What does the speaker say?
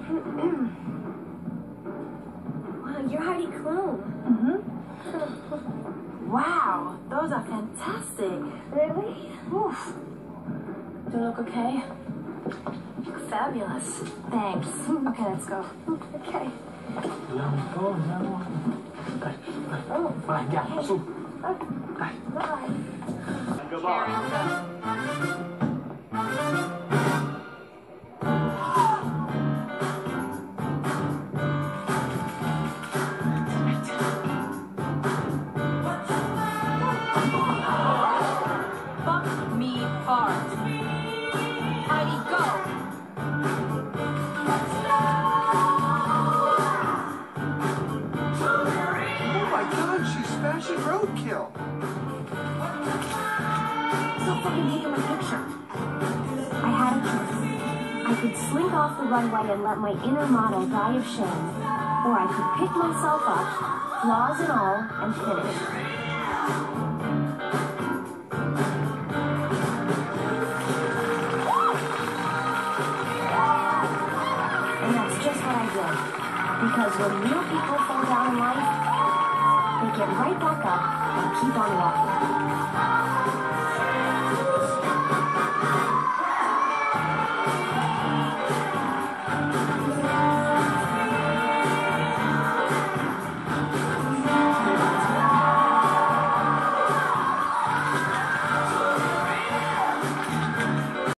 Wow, you're Heidi Klum. Wow, those are fantastic. Really? Oof. Do you look okay? Fabulous. Thanks. Okay, let's go. Okay. Oh, Bye. Carrie, go. Fuck me hard. Heidi, go. Oh my God, she's smashing roadkill. Stop fucking taking my picture. I had a choice. I could slink off the runway and let my inner model die of shame, or I could pick myself up, flaws and all, and finish. And that's just what I did. Because when real people fall down in life, they get right back up and keep on walking.